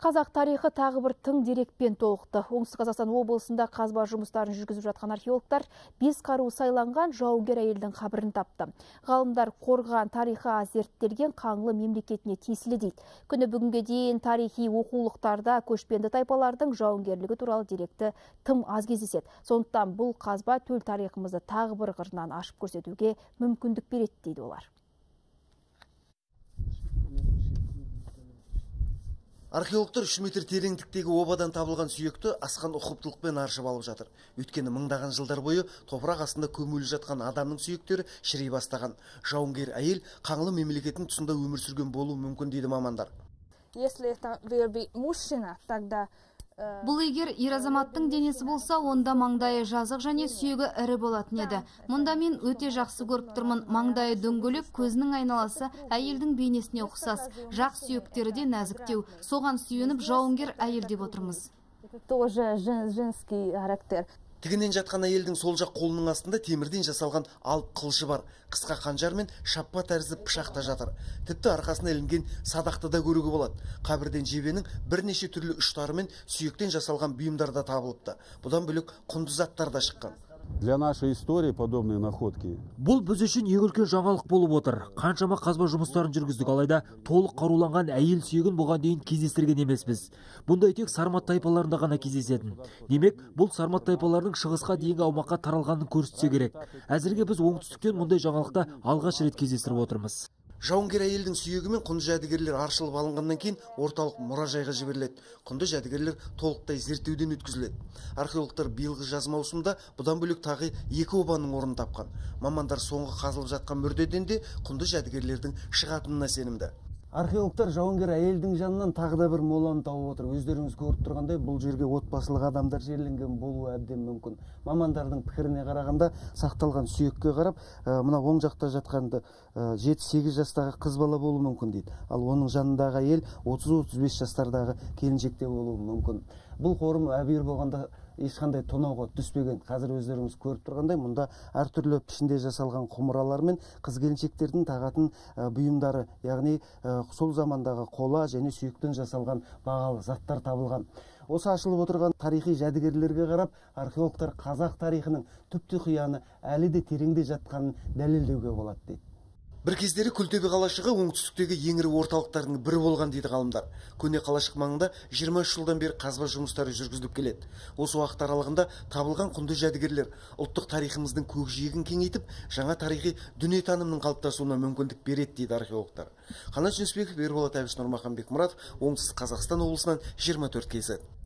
Қазақ тарихы тағы бір тың дерекпен толықты. Оңтүстік Қазақстан облысында қазба жұмыстарын жүргізіп жатқан археологтар 5 қару сайланған жауынгер әйелдің қабірін тапты. Ғалымдар қорған тарихы зерттелген Қаңлы мемлекетіне тиесілі дейді. Күні бүгінге дейін тарихи оқулықтарда көшпенді тайпалардың жауынгерлігі туралы деректі тым аз кездеседі. Сондықтан бұл қазба төл тарихымызды тағы бір қырынан ашып көрсетуге мүмкіндік береді дейді олар. Археологтар 3 метр тереңдіктегі обадан табылған сүйекті асқан ұқыптылықпен аршып алып жатыр. Өйткені мыңдаған жылдар бойы топырақ астында көмулі жатқан адамның сүйектері шірей бастаған. Жауынгер әйел Қаңлы мемлекетінің тұсында өмір сүрген болуы мүмкін дейді мамандар. Бұл егер ер азаматтың денесі болса, онда маңдайы жазық және сүйегі ірі болатын еді. Мұнда мен өте жақсы көріп тұрмын. Маңдайы дөңгелек, көзінің айналасы әйелдің бейнесіне ұқсас. Жақ сүйектері де нәзіктеу. Соған сүйеніп жауынгер әйел деп отырмыз. Тігінен жатқан әйелдің сол жақ қолының астында темірден жасалған алып қылышы бар. Қысқа қанжар мен шаппа тәрізді пышақ та жатыр. Тіпті арқасына ілінген садақты да көруге болады. Қабірден жебенің бірнеше түрлі ұштары мен сүйектен жасалған бұйымдар да табылыпты. Бұдан бөлек құнды заттар да шыққан. Для нашей истории подобные находки. Бұл біз үшін ең үлкен жаңалық болып отыр. Қаншама қазба жұмыстарын жүргіздік, алайда толық қаруланған әйел сүйегін бұған дейін кездестірген емеспіз. Бұндай тек Сармат тайпаларында ғана кездесетін. Демек, бұл Сармат тайпаларының шығысқа дейінгі аумаққа таралғанын көрсетсе керек. Әзірге біз оңтүстіктен мұндай жаңалықта алғаш рет кездестіріп отырмыз. Жауынгер әйелдің сүйегі мен құнды жәдігерлер аршылып алынғаннан кейін орталық мұражайға жіберіледі. Құнды жәдігерлер толықтай зерттеуден өткізіледі. Археологтар биылғы жаз маусымда бұдан бөлек тағы 2 обаның орнын тапқан. Мамандар соңғы қазылып жатқан мүрдеден де құнды жәдігерлердің шығатынына сенімді. Археологтар жауынгер әйелдің жанынан тағы да бір моланы тауып отыр. Өздеріңіз көріп тұрғандай, бұл жерге отбасылық адамдар жерленген болуы әбден мүмкін. Мамандардың пікіріне қарағанда, сақталған сүйекке қарап, мына оң жақта жатқанды 7-8 жастағы қыз бала болуы мүмкін дейді. Ал оның жанындағы әйел 30-35 жастардағы келіншекте болуы мүмкін. Бұл қорым әбүйір болғанда ешқандай тонауға түспеген. Қазір өздеріңіз көріп тұрғандай, мұнда әртүрлі пішінде жасалған құмыралар мен қыз-келіншектердің тағатын бұйымдары, яғни сол замандағы қола және сүйектен жасалған бағалы заттар табылған. Осы ашылып отырған тарихи жәдігерлерге қарап, археологтар қазақ тарихының түп-тұқияны әлі де тереңде жатқанын дәлелдеуге болады дейді. Бір кездері Күлтөбе қалашығы оңтүстіктегі ең ірі орталықтардың бірі болған дейді ғалымдар. Көне қалашық маңында 23 жылдан бері қазба жұмыстары жүргізіліп келеді. Осы уақыт аралығында табылған құнды жәдігерлер ұлттық тарихымыздың көкжиегін кеңейтіп, жаңа тарихи дүниетанымның қалыптасуына мүмкіндік береді дейді археологтар. Қанат Жүнісбеков, Ерболат Әбіш, Нұрмахан Бекмұратов, Оңтүстік Қазақстан облысынан 24 KZ.